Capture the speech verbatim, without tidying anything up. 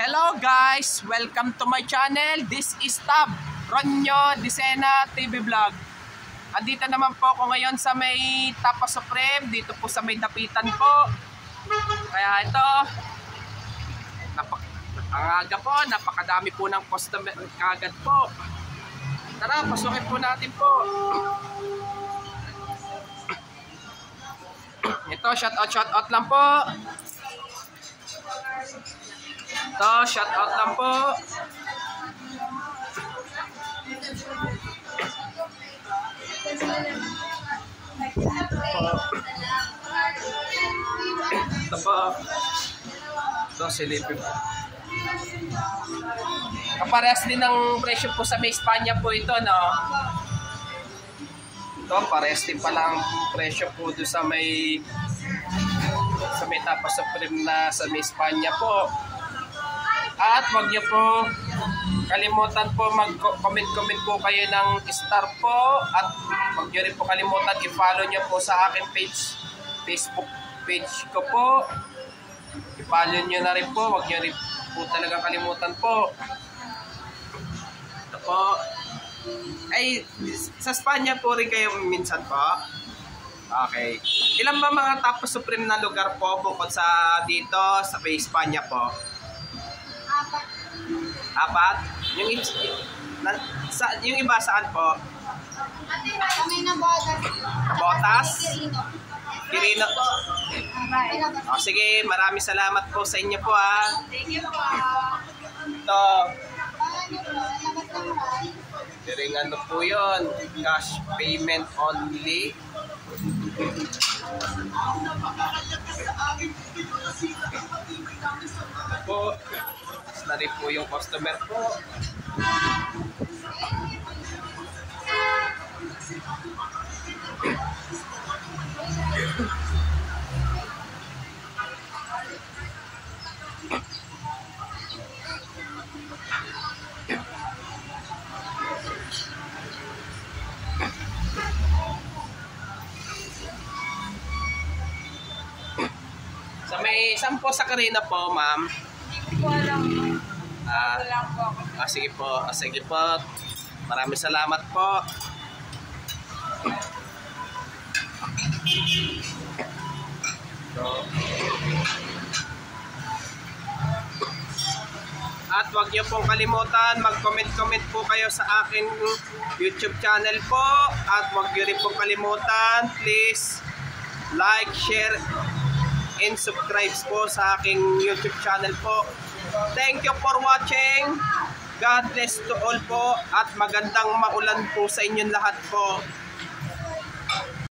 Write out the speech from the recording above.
Hello guys! Welcome to my channel. This is Tab Ronyo Disena T V Vlog. Andito naman po ako ngayon sa may Tapa Supreme, dito po sa may Dapitan po. Kaya ito, napak ang aga po, napakadami po ng customer kagad po. Tara, pasukin po natin po. Ito, shout out, shout out lang po. Ito, shout out lang po. Ito po. Ito, silipin po. Kaparehas din ng presyo po sa may Espanya po ito, no? Ito, parehas din pala ang presyo po doon sa may sa may Tapa Supreme na sa may Espanya po. At wag niyo po kalimutan po mag-comment-comment po kayo ng star po. At wag niyo rin po kalimutan i-follow niyo po sa aking page, Facebook page ko po. I-follow niyo na rin po. Wag niyo rin po talaga kalimutan po. Ito po. Ay, sa Espanya po rin kayo minsan po. Okay. Ilan ba mga Tapa Supreme na lugar po bukod sa dito sa may Espanya po? Apat. Apat? Yung, na, sa, yung iba saan po? Kami na botas. Botas? Quirino. Quirino. O sige, maraming salamat po sa inyo po ha. Thank you po. Ito. Pangan niyo po, labas ng rice. Diring ano po yun? Cash payment only. Po. Na rin po yung customer po. Sa may saan po sa Carina po, ma'am? Hindi ko alam. Ah, Wala po. ah, sige po, ah, sige po. Maraming salamat po. So, at wag niyo pong kalimutan, mag-comment-comment po kayo sa aking YouTube channel po. At wag niyo rin pong kalimutan, please like, share, and subscribe po sa aking YouTube channel po. Thank you for watching. God bless to all po at magandang maulan po sa inyong lahat po.